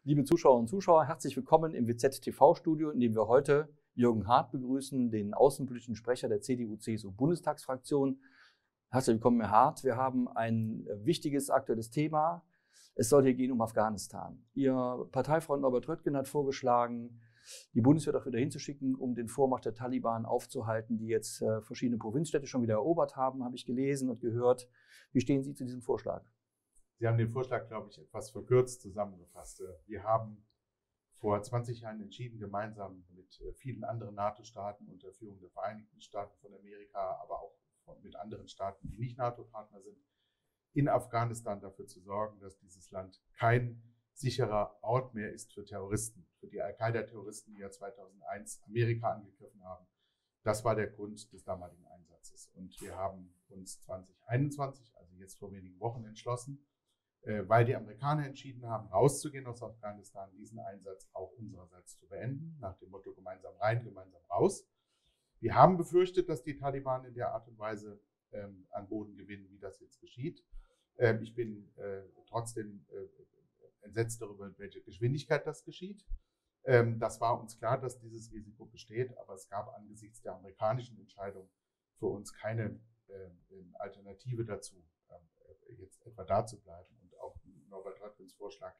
Liebe Zuschauerinnen und Zuschauer, herzlich willkommen im WZ-TV-Studio, in dem wir heute Jürgen Hart begrüßen, den außenpolitischen Sprecher der CDU-CSU-Bundestagsfraktion. Herzlich willkommen, Herr Hart. Wir haben ein wichtiges aktuelles Thema. Es soll hier gehen um Afghanistan. Ihr Parteifreund Norbert Röttgen hat vorgeschlagen, die Bundeswehr doch wieder hinzuschicken, um den Vormarsch der Taliban aufzuhalten, die jetzt verschiedene Provinzstädte schon wieder erobert haben, habe ich gelesen und gehört. Wie stehen Sie zu diesem Vorschlag? Sie haben den Vorschlag, glaube ich, etwas verkürzt zusammengefasst. Wir haben vor 20 Jahren entschieden, gemeinsam mit vielen anderen NATO-Staaten unter Führung der Vereinigten Staaten von Amerika, aber auch mit anderen Staaten, die nicht NATO-Partner sind, in Afghanistan dafür zu sorgen, dass dieses Land kein sicherer Ort mehr ist für Terroristen, für die Al-Qaida-Terroristen, die ja 2001 Amerika angegriffen haben. Das war der Grund des damaligen Einsatzes. Und wir haben uns 2021, also jetzt vor wenigen Wochen, entschlossen, weil die Amerikaner entschieden haben, rauszugehen aus Afghanistan, diesen Einsatz auch unsererseits zu beenden, nach dem Motto gemeinsam rein, gemeinsam raus. Wir haben befürchtet, dass die Taliban in der Art und Weise an Boden gewinnen, wie das jetzt geschieht. Ich bin trotzdem entsetzt darüber, in welcher Geschwindigkeit das geschieht. Das war uns klar, dass dieses Risiko besteht, aber es gab angesichts der amerikanischen Entscheidung für uns keine Alternative dazu, jetzt etwa da zu bleiben. Und auch Norbert Röttgens Vorschlag,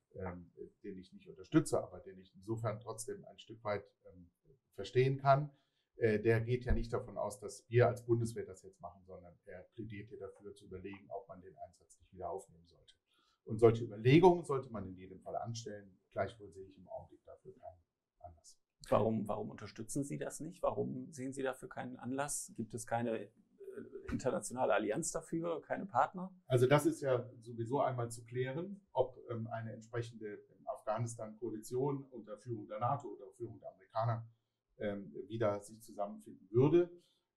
den ich nicht unterstütze, aber den ich insofern trotzdem ein Stück weit verstehen kann, der geht ja nicht davon aus, dass wir als Bundeswehr das jetzt machen, sondern er plädiert hier dafür zu überlegen, ob man den Einsatz nicht wieder aufnehmen sollte. Und solche Überlegungen sollte man in jedem Fall anstellen. Gleichwohl sehe ich im Augenblick dafür keinen Anlass. Warum unterstützen Sie das nicht? Warum sehen Sie dafür keinen Anlass? Gibt es keine internationale Allianz dafür, keine Partner? Also das ist ja sowieso einmal zu klären, ob eine entsprechende Afghanistan-Koalition unter Führung der NATO oder Führung der Amerikaner wieder sich zusammenfinden würde.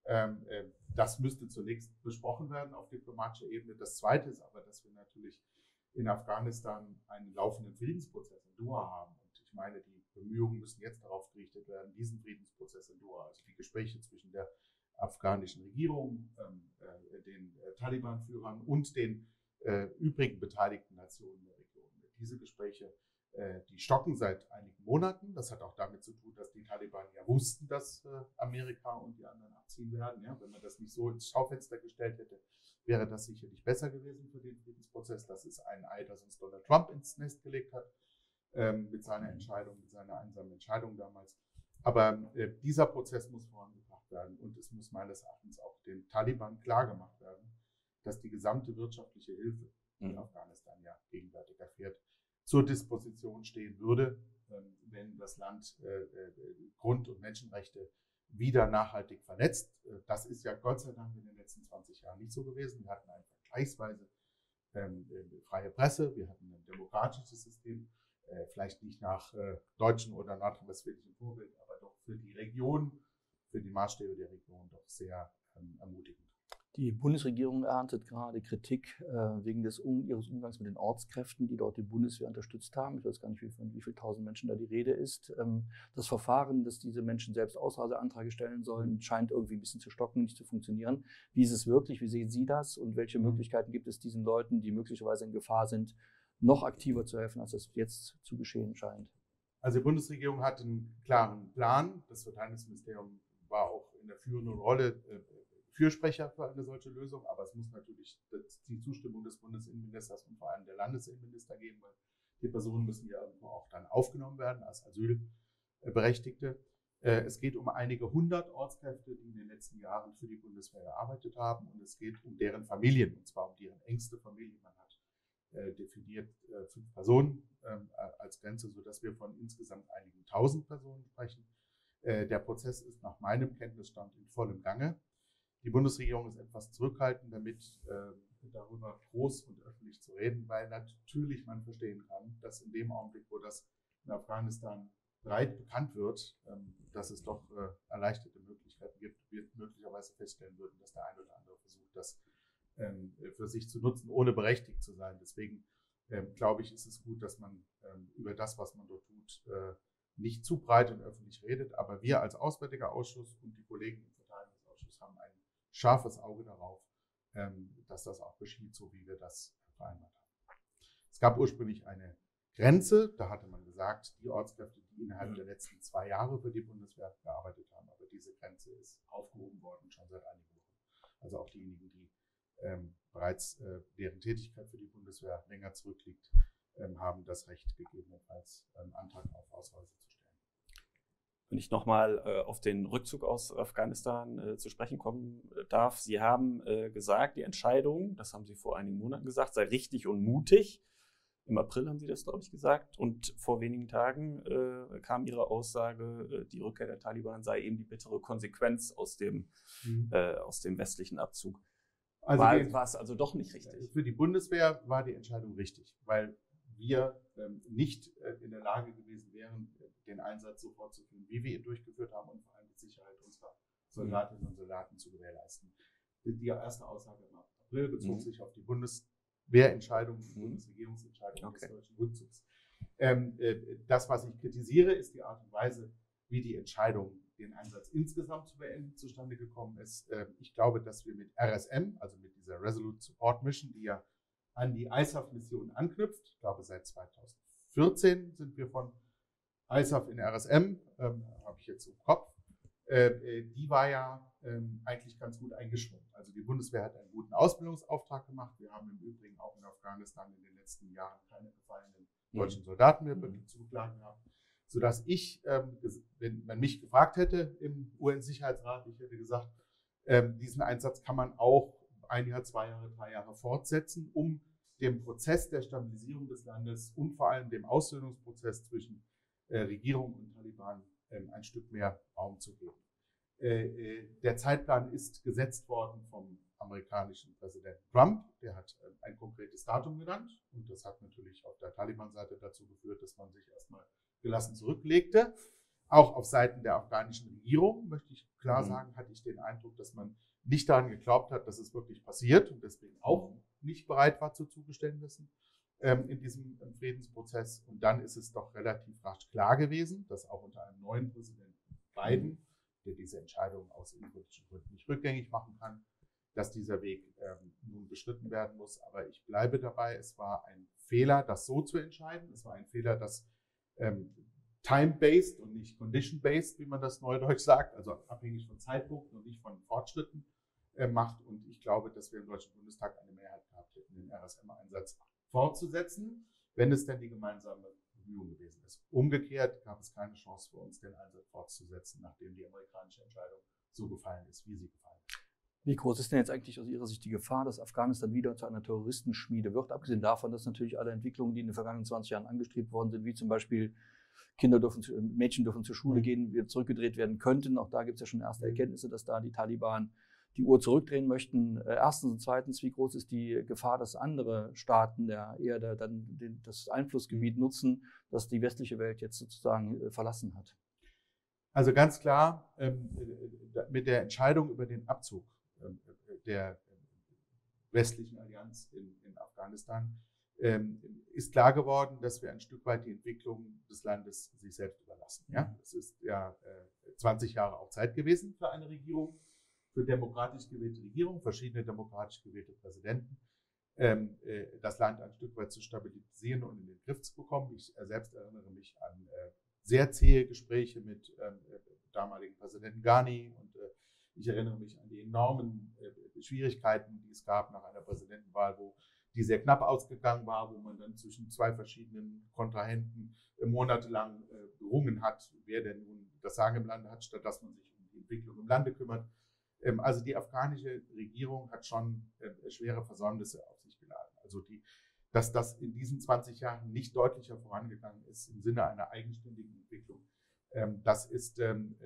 Das müsste zunächst besprochen werden auf diplomatischer Ebene. Das Zweite ist aber, dass wir natürlich in Afghanistan einen laufenden Friedensprozess in Doha haben. Und ich meine, die Bemühungen müssen jetzt darauf gerichtet werden, diesen Friedensprozess in Doha, also die Gespräche zwischen der afghanischen Regierung, den Taliban-Führern und den übrigen beteiligten Nationen der Region. Diese Gespräche, die stocken seit einigen Monaten. Das hat auch damit zu tun, dass die Taliban ja wussten, dass Amerika und die anderen abziehen werden. Ja, wenn man das nicht so ins Schaufenster gestellt hätte, wäre das sicherlich besser gewesen für den Friedensprozess. Das ist ein Ei, das uns Donald Trump ins Nest gelegt hat, mit seiner Entscheidung, mit seiner einsamen Entscheidung damals. Aber dieser Prozess muss vorangebracht werden und es muss meines Erachtens auch den Taliban klargemacht werden, dass die gesamte wirtschaftliche Hilfe, die Afghanistan ja gegenwärtig erfährt, zur Disposition stehen würde, wenn das Land Grund- und Menschenrechte wieder nachhaltig verletzt. Das ist ja Gott sei Dank in den letzten 20 Jahren nicht so gewesen. Wir hatten eine vergleichsweise freie Presse, wir hatten ein demokratisches System, vielleicht nicht nach deutschen oder nordrhein-westfälischen Vorbild, aber doch für die Region, für die Maßstäbe der Region doch sehr ermutigend. Die Bundesregierung erntet gerade Kritik wegen ihres Umgangs mit den Ortskräften, die dort die Bundeswehr unterstützt haben. Ich weiß gar nicht, von wie viel tausend Menschen da die Rede ist. Das Verfahren, dass diese Menschen selbst Ausreiseanträge stellen sollen, scheint irgendwie ein bisschen zu stocken, nicht zu funktionieren. Wie ist es wirklich? Wie sehen Sie das? Und welche Möglichkeiten gibt es diesen Leuten, die möglicherweise in Gefahr sind, noch aktiver zu helfen, als es jetzt zu geschehen scheint? Also die Bundesregierung hat einen klaren Plan. Das Verteidigungsministerium war auch in der führenden Rolle Fürsprecher für eine solche Lösung, aber es muss natürlich die Zustimmung des Bundesinnenministers und vor allem der Landesinnenminister geben, weil die Personen müssen ja irgendwo auch dann aufgenommen werden als Asylberechtigte. Es geht um einige hundert Ortskräfte, die in den letzten Jahren für die Bundeswehr gearbeitet haben, und es geht um deren Familien, und zwar um deren engste Familie. Man hat definiert 5 Personen als Grenze, sodass wir von insgesamt einigen tausend Personen sprechen. Der Prozess ist nach meinem Kenntnisstand in vollem Gange. Die Bundesregierung ist etwas zurückhaltend damit, darüber groß und öffentlich zu reden, weil natürlich man verstehen kann, dass in dem Augenblick, wo das in Afghanistan breit bekannt wird, dass es doch erleichterte Möglichkeiten gibt, wir möglicherweise feststellen würden, dass der eine oder andere versucht, das für sich zu nutzen, ohne berechtigt zu sein. Deswegen glaube ich, ist es gut, dass man über das, was man dort tut, nicht zu breit und öffentlich redet. Aber wir als Auswärtiger Ausschuss und die Kollegen im Verteidigungsausschuss haben ein scharfes Auge darauf, dass das auch geschieht, so wie wir das vereinbart haben. Es gab ursprünglich eine Grenze. Da hatte man gesagt, die Ortskräfte, die innerhalb der letzten 2 Jahre für die Bundeswehr gearbeitet haben, aber diese Grenze ist aufgehoben worden, schon seit einigen Wochen. Also auch diejenigen, die bereits deren Tätigkeit für die Bundeswehr länger zurückliegt, haben das Recht, gegebenenfalls Antrag auf Ausreise zu stellen. Wenn ich nochmal auf den Rückzug aus Afghanistan zu sprechen kommen darf. Sie haben gesagt, die Entscheidung, das haben Sie vor einigen Monaten gesagt, sei richtig und mutig. Im April haben Sie das, glaube ich, gesagt. Und vor wenigen Tagen kam Ihre Aussage, die Rückkehr der Taliban sei eben die bittere Konsequenz aus dem westlichen Abzug. Also war es also doch nicht richtig? Für die Bundeswehr war die Entscheidung richtig, weil wir nicht in der Lage gewesen wären, den Einsatz so fortzuführen, wie wir ihn durchgeführt haben und vor allem die Sicherheit unserer Soldatinnen und Soldaten zu gewährleisten. Die erste Aussage im April bezog sich auf die Bundeswehrentscheidung, die Bundesregierungsentscheidung des deutschen Rückzugs. Das, was ich kritisiere, ist die Art und Weise, wie die Entscheidung, den Einsatz insgesamt zu beenden, zustande gekommen ist. Ich glaube, dass wir mit RSM, also mit dieser Resolute Support Mission, die ja an die ISAF-Mission anknüpft, ich glaube seit 2014 sind wir von ISAF in RSM, habe ich jetzt im Kopf, die war ja eigentlich ganz gut eingeschwungen. Also die Bundeswehr hat einen guten Ausbildungsauftrag gemacht. Wir haben im Übrigen auch in Afghanistan in den letzten Jahren keine gefallenen deutschen Soldaten mehr zu beklagen gehabt. Sodass ich, wenn man mich gefragt hätte im UN-Sicherheitsrat, ich hätte gesagt, diesen Einsatz kann man auch 1 Jahr, 2 Jahre, 3 Jahre fortsetzen, um dem Prozess der Stabilisierung des Landes und vor allem dem Aussöhnungsprozess zwischen Regierung und Taliban ein Stück mehr Raum zu geben. Der Zeitplan ist gesetzt worden vom amerikanischen Präsidenten Trump. Der hat ein konkretes Datum genannt und das hat natürlich auf der Taliban-Seite dazu geführt, dass man sich erstmal gelassen zurücklegte. Auch auf Seiten der afghanischen Regierung, möchte ich klar sagen, hatte ich den Eindruck, dass man nicht daran geglaubt hat, dass es wirklich passiert und deswegen auch nicht bereit war zu Zugeständnissen in diesem Friedensprozess. Und dann ist es doch relativ rasch klar gewesen, dass auch unter einem neuen Präsidenten Biden, der diese Entscheidung aus innenpolitischen Gründen nicht rückgängig machen kann, dass dieser Weg nun beschritten werden muss. Aber ich bleibe dabei, es war ein Fehler, das so zu entscheiden. Es war ein Fehler, das time-based und nicht condition-based, wie man das neudeutsch sagt, also abhängig von Zeitpunkten und nicht von Fortschritten macht. Und ich glaube, dass wir im Deutschen Bundestag eine Mehrheit gehabt hätten, den RSM-Einsatz fortzusetzen, wenn es denn die gemeinsame Bemühung gewesen ist. Umgekehrt gab es keine Chance für uns, den Einsatz fortzusetzen, nachdem die amerikanische Entscheidung so gefallen ist, wie sie gefallen ist. Wie groß ist denn jetzt eigentlich aus Ihrer Sicht die Gefahr, dass Afghanistan wieder zu einer Terroristenschmiede wird? Abgesehen davon, dass natürlich alle Entwicklungen, die in den vergangenen 20 Jahren angestrebt worden sind, wie zum Beispiel Mädchen dürfen zur Schule gehen, wieder zurückgedreht werden könnten. Auch da gibt es ja schon erste Erkenntnisse, dass da die Taliban die Uhr zurückdrehen möchten. Erstens und zweitens, wie groß ist die Gefahr, dass andere Staaten der Erde dann das Einflussgebiet nutzen, das die westliche Welt jetzt sozusagen verlassen hat? Also ganz klar, mit der Entscheidung über den Abzug der westlichen Allianz in Afghanistan ist klar geworden, dass wir ein Stück weit die Entwicklung des Landes sich selbst überlassen. Ja? Es ist ja 20 Jahre auch Zeit gewesen für eine Regierung, für demokratisch gewählte Regierung, verschiedene demokratisch gewählte Präsidenten, das Land ein Stück weit zu stabilisieren und in den Griff zu bekommen. Ich selbst erinnere mich an sehr zähe Gespräche mit damaligen Präsidenten Ghani und ich erinnere mich an die enormen Schwierigkeiten, die es gab nach einer Präsidentenwahl, die sehr knapp ausgegangen war, wo man dann zwischen 2 verschiedenen Kontrahenten monatelang gerungen hat, wer denn nun das Sagen im Lande hat, statt dass man sich um die Entwicklung im Lande kümmert. Also die afghanische Regierung hat schon schwere Versäumnisse auf sich geladen. Also dass das in diesen 20 Jahren nicht deutlicher vorangegangen ist im Sinne einer eigenständigen Entwicklung, das ist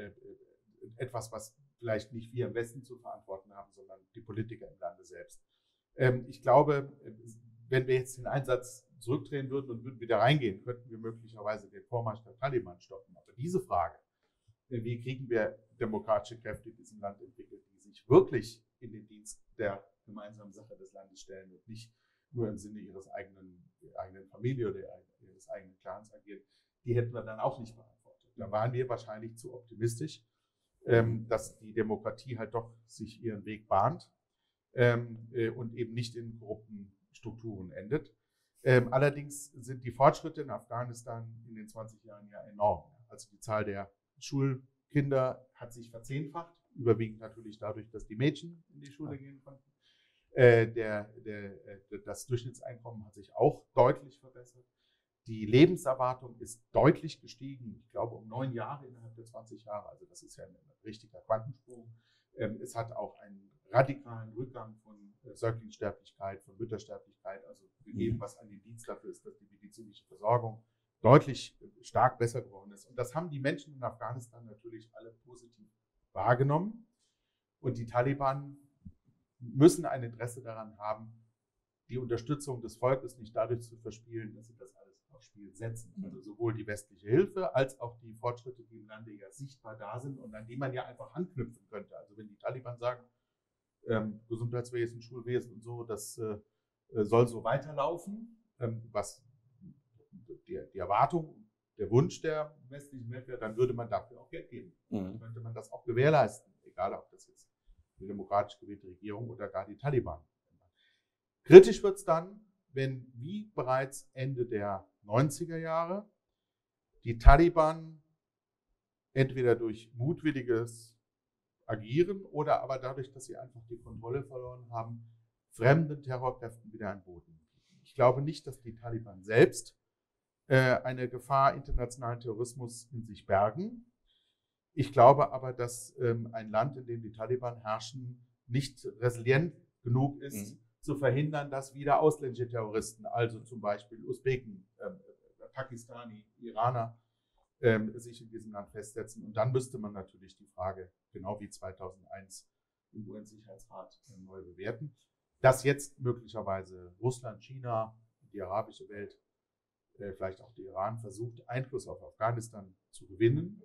etwas, was vielleicht nicht wir im Westen zu verantworten haben, sondern die Politiker im Lande selbst. Ich glaube, wenn wir jetzt den Einsatz zurückdrehen würden und würden wieder reingehen, könnten wir möglicherweise den Vormarsch der Taliban stoppen. Aber diese Frage, wie kriegen wir demokratische Kräfte in diesem Land entwickelt, die sich wirklich in den Dienst der gemeinsamen Sache des Landes stellen und nicht nur im Sinne ihrer eigenen Familie oder ihres eigenen Clans agieren, die hätten wir dann auch nicht beantwortet. Da waren wir wahrscheinlich zu optimistisch, dass die Demokratie halt doch sich ihren Weg bahnt und eben nicht in korrupten Strukturen endet. Allerdings sind die Fortschritte in Afghanistan in den 20 Jahren ja enorm. Also die Zahl der Schulkinder hat sich verzehnfacht, überwiegend natürlich dadurch, dass die Mädchen in die Schule gehen konnten. Das Durchschnittseinkommen hat sich auch deutlich verbessert. Die Lebenserwartung ist deutlich gestiegen, ich glaube um 9 Jahre innerhalb der 20 Jahre, also das ist ja ein richtiger Quantensprung. Es hat auch einen radikalen Rückgang von Säuglingssterblichkeit, von Müttersterblichkeit, also gegeben, was ein Indiz dafür ist, dass die medizinische Versorgung deutlich stark besser geworden ist. Und das haben die Menschen in Afghanistan natürlich alle positiv wahrgenommen. Und die Taliban müssen ein Interesse daran haben, die Unterstützung des Volkes nicht dadurch zu verspielen, dass sie das alles aufs Spiel setzen. Also sowohl die westliche Hilfe als auch die Fortschritte, die im Lande ja sichtbar da sind und an die man ja einfach anknüpfen könnte. Also wenn die Taliban sagen, Gesundheitswesen, Schulwesen und so, das soll so weiterlaufen, was die Erwartung, der Wunsch der westlichen Welt wäre, dann würde man dafür auch Geld geben. Dann könnte man das auch gewährleisten, egal ob das jetzt eine demokratisch gewählte Regierung oder gar die Taliban. Kritisch wird es dann, wenn, wie bereits Ende der 90er Jahre, die Taliban entweder durch mutwilliges Agieren oder aber dadurch, dass sie einfach die Kontrolle verloren haben, fremden Terrorkräften wieder einen Boden bieten. Ich glaube nicht, dass die Taliban selbst eine Gefahr internationalen Terrorismus in sich bergen. Ich glaube aber, dass ein Land, in dem die Taliban herrschen, nicht resilient genug ist, zu verhindern, dass wieder ausländische Terroristen, also zum Beispiel Usbeken, Pakistani, Iraner, sich in diesem Land festsetzen. Und dann müsste man natürlich die Frage, genau wie 2001 im UN-Sicherheitsrat, neu bewerten. Dass jetzt möglicherweise Russland, China, die arabische Welt, vielleicht auch der Iran versucht, Einfluss auf Afghanistan zu gewinnen,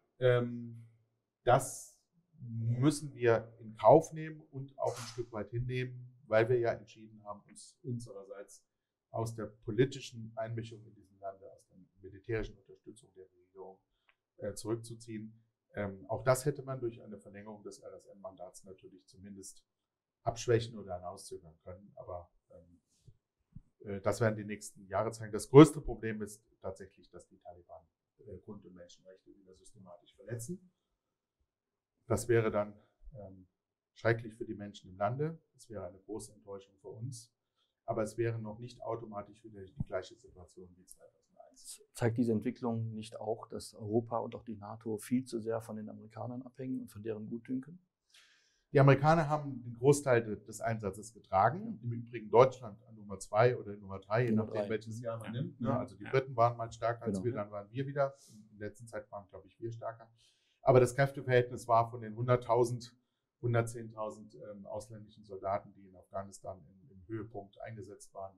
das müssen wir in Kauf nehmen und auch ein Stück weit hinnehmen, weil wir ja entschieden haben, uns unsererseits aus der politischen Einmischung in diesem Lande, aus der militärischen Unterstützung der Regierung zurückzuziehen. Auch das hätte man durch eine Verlängerung des RSM-Mandats natürlich zumindest abschwächen oder hinauszögern können, aber das werden die nächsten Jahre zeigen. Das größte Problem ist tatsächlich, dass die Taliban Grund- und Menschenrechte wieder systematisch verletzen. Das wäre dann schrecklich für die Menschen im Lande. Es wäre eine große Enttäuschung für uns. Aber es wäre noch nicht automatisch wieder die gleiche Situation wie 2001. Zeigt diese Entwicklung nicht auch, dass Europa und auch die NATO viel zu sehr von den Amerikanern abhängen und von deren Gutdünken? Die Amerikaner haben den Großteil des Einsatzes getragen. Im Übrigen Deutschland an Nummer 2 oder Nummer 3, je nachdem, welches Jahr man nimmt. Ne? Also die Briten waren mal stärker als wir, dann waren wir wieder. In der letzten Zeit waren, glaube ich, wir stärker. Aber das Kräfteverhältnis war von den 100.000, 110.000 ausländischen Soldaten, die in Afghanistan im Höhepunkt eingesetzt waren,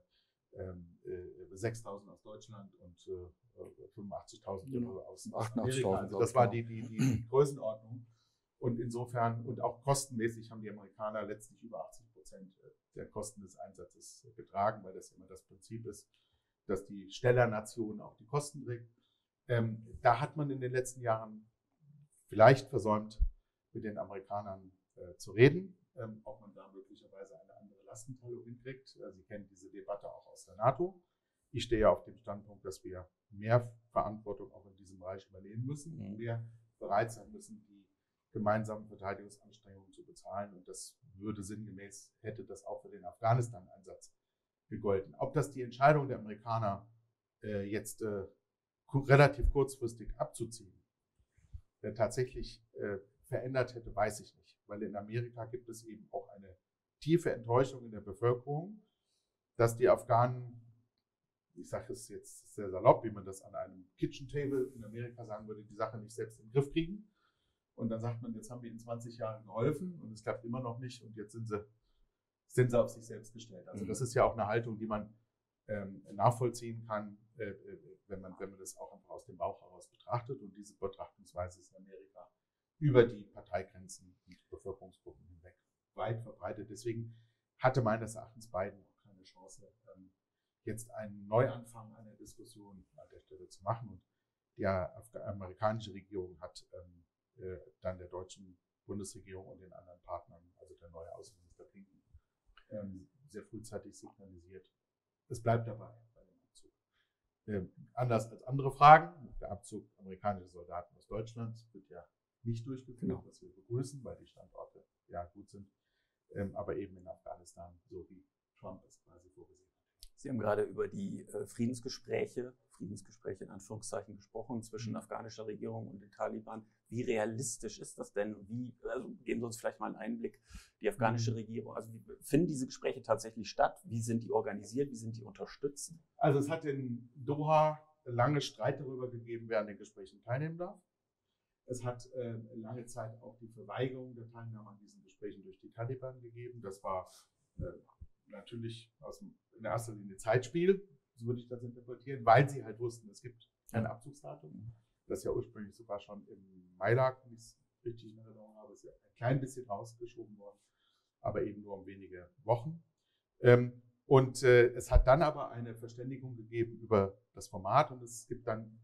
6.000 aus Deutschland und 85.000 aus Amerika. Also das war die Größenordnung. Und insofern und auch kostenmäßig haben die Amerikaner letztlich über 80% der Kosten des Einsatzes getragen, weil das immer das Prinzip ist, dass die Stellernation auch die Kosten trägt. Da hat man in den letzten Jahren vielleicht versäumt, mit den Amerikanern zu reden, ob man da möglicherweise eine andere Lastenteilung hinkriegt. Sie kennen diese Debatte auch aus der NATO. Ich stehe ja auf dem Standpunkt, dass wir mehr Verantwortung auch in diesem Bereich übernehmen müssen, mehr bereit sein müssen, die gemeinsamen Verteidigungsanstrengungen zu bezahlen. Und das würde sinngemäß, hätte das auch für den Afghanistan-Einsatz gegolten. Ob das die Entscheidung der Amerikaner jetzt relativ kurzfristig abzuziehen tatsächlich verändert hätte, weiß ich nicht. Weil in Amerika gibt es eben auch eine tiefe Enttäuschung in der Bevölkerung, dass die Afghanen, ich sage es jetzt sehr salopp, wie man das an einem Kitchen Table in Amerika sagen würde, die Sache nicht selbst in den Griff kriegen. Und dann sagt man, jetzt haben wir in 20 Jahren geholfen und es klappt immer noch nicht und jetzt sind sie auf sich selbst gestellt. Also das ist ja auch eine Haltung, die man nachvollziehen kann, wenn man das auch einfach aus dem Bauch heraus betrachtet. Und diese Betrachtungsweise ist in Amerika über die Parteigrenzen und Bevölkerungsgruppen hinweg weit verbreitet. Deswegen hatte meines Erachtens Biden auch keine Chance, jetzt einen Neuanfang einer Diskussion an der Stelle zu machen. Und die amerikanische Regierung hat dann der deutschen Bundesregierung und den anderen Partnern, also der neue Außenminister Blinken, sehr frühzeitig signalisiert, es bleibt dabei bei dem Abzug. Anders als andere Fragen, der Abzug amerikanischer Soldaten aus Deutschland wird ja nicht durchgeführt, was wir begrüßen, weil die Standorte ja gut sind, aber eben in Afghanistan, so wie Trump es quasi vorgesehen hat. Sie haben gerade über die Friedensgespräche in Anführungszeichen gesprochen zwischen afghanischer Regierung und den Taliban. Wie realistisch ist das denn? Also geben Sie uns vielleicht mal einen Einblick, die afghanische Regierung, also wie finden diese Gespräche tatsächlich statt? Wie sind die organisiert? Wie sind die unterstützt? Also es hat in Doha lange Streit darüber gegeben, wer an den Gesprächen teilnehmen darf. Es hat lange Zeit auch die Verweigerung der Teilnahme an diesen Gesprächen durch die Taliban gegeben. Das war natürlich in erster Linie Zeitspiel, so würde ich das interpretieren, weil sie halt wussten, es gibt ein Abzugsdatum, das ja ursprünglich sogar schon im Mai lag, wenn ich es richtig in Erinnerung habe, ist ja ein klein bisschen rausgeschoben worden, aber eben nur um wenige Wochen. Und es hat dann aber eine Verständigung gegeben über das Format und es gibt dann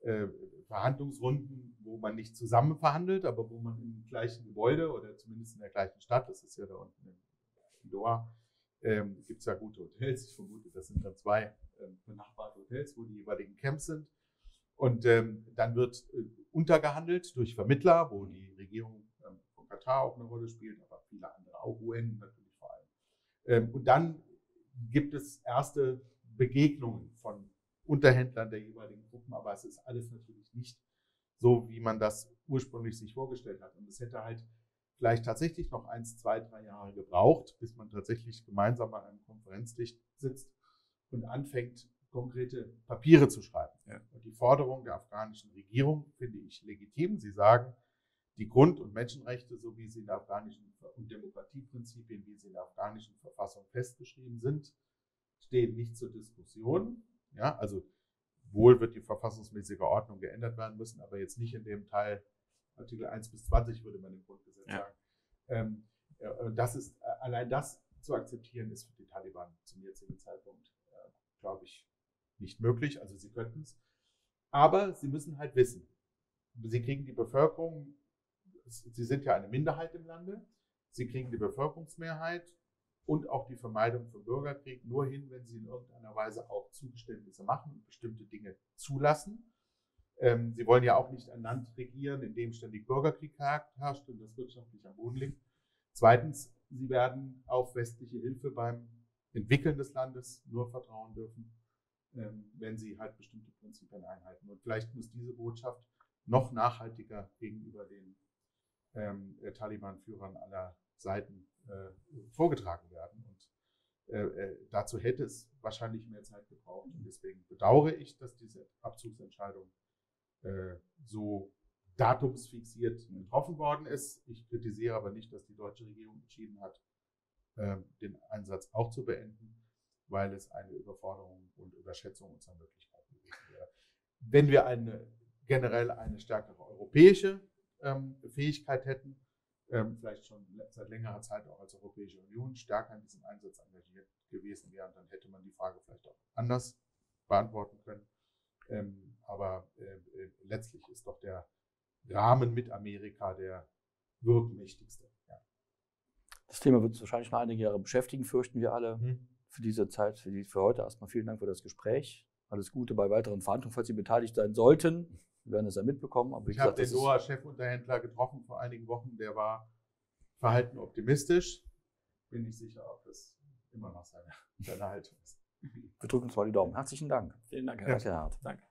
Verhandlungsrunden, wo man nicht zusammen verhandelt, aber wo man im gleichen Gebäude oder zumindest in der gleichen Stadt, das ist ja da unten in Doha, gibt es ja gute Hotels. Ich vermute, das sind dann 2 benachbarte Hotels, wo die jeweiligen Camps sind. Und dann wird untergehandelt durch Vermittler, wo die Regierung von Katar auch eine Rolle spielt, aber viele andere, auch UN natürlich vor allem. Und dann gibt es erste Begegnungen von Unterhändlern der jeweiligen Gruppen, aber es ist alles natürlich nicht so, wie man das ursprünglich sich vorgestellt hat. Und es hätte halt vielleicht tatsächlich noch 1, 2, 3 Jahre gebraucht, bis man tatsächlich gemeinsam an einem Konferenztisch sitzt und anfängt, konkrete Papiere zu schreiben. Ja. Und die Forderung der afghanischen Regierung finde ich legitim. Sie sagen, die Grund- und Menschenrechte, so wie sie in der afghanischen und Demokratieprinzipien, wie sie in der afghanischen Verfassung festgeschrieben sind, stehen nicht zur Diskussion. Ja, also wohl wird die verfassungsmäßige Ordnung geändert werden müssen, aber jetzt nicht in dem Teil Artikel 1 bis 20 würde man im Grundgesetz sagen. Das ist, allein das zu akzeptieren, ist für die Taliban zum jetzigen Zeitpunkt, glaube ich, nicht möglich. Also sie könnten es. Aber sie müssen halt wissen, sie kriegen die Bevölkerung, sie sind ja eine Minderheit im Lande, sie kriegen die Bevölkerungsmehrheit und auch die Vermeidung von Bürgerkrieg nur hin, wenn sie in irgendeiner Weise auch Zugeständnisse machen und bestimmte Dinge zulassen. Sie wollen ja auch nicht ein Land regieren, in dem ständig Bürgerkrieg herrscht und das wirtschaftlich am Boden liegt. Zweitens, sie werden auf westliche Hilfe beim Entwickeln des Landes nur vertrauen dürfen, wenn sie halt bestimmte Prinzipien einhalten. Und vielleicht muss diese Botschaft noch nachhaltiger gegenüber den Taliban-Führern aller Seiten vorgetragen werden. Und dazu hätte es wahrscheinlich mehr Zeit gebraucht. Und deswegen bedauere ich, dass diese Abzugsentscheidung so datumsfixiert getroffen worden ist. Ich kritisiere aber nicht, dass die deutsche Regierung entschieden hat, den Einsatz auch zu beenden, weil es eine Überforderung und Überschätzung unserer Möglichkeiten gewesen wäre. Wenn wir generell eine stärkere europäische Fähigkeit hätten, vielleicht schon seit längerer Zeit auch als Europäische Union stärker in diesem Einsatz engagiert gewesen wären, dann hätte man die Frage vielleicht auch anders beantworten können. Aber letztlich ist doch der Rahmen mit Amerika der wirkmächtigste. Ja. Das Thema wird uns wahrscheinlich noch einige Jahre beschäftigen, fürchten wir alle. Für diese Zeit, für heute erstmal vielen Dank für das Gespräch. Alles Gute bei weiteren Verhandlungen, falls Sie beteiligt sein sollten. Wir werden es ja mitbekommen. Aber ich habe den Doha-Chefunterhändler getroffen vor einigen Wochen. Der war verhalten optimistisch. Bin nicht sicher, ob das immer noch seine Haltung ist. Wir drücken uns mal die Daumen. Herzlichen Dank. Vielen Dank, Herr Hart. Danke.